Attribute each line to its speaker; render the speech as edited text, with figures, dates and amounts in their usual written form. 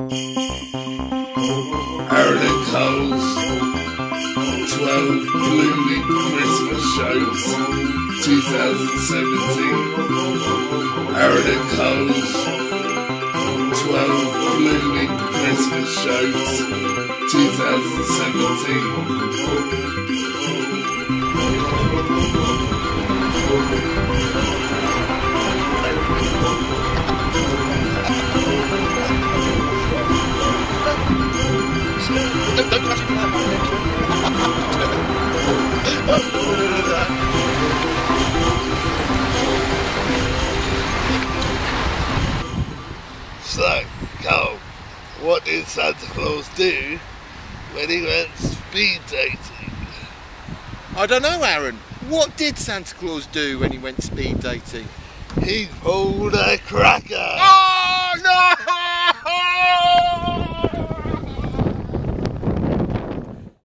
Speaker 1: Arran and Cole's 12 Bloomin Christmas shows 2017. Arran and Cole's 12 Bloomin Christmas shows 2017.
Speaker 2: Don't touch it.
Speaker 1: So, Cole, what did Santa Claus do when he went speed dating?
Speaker 2: I don't know, Arran. What did Santa Claus do when he went speed dating?
Speaker 1: He pulled a cracker!
Speaker 2: Oh!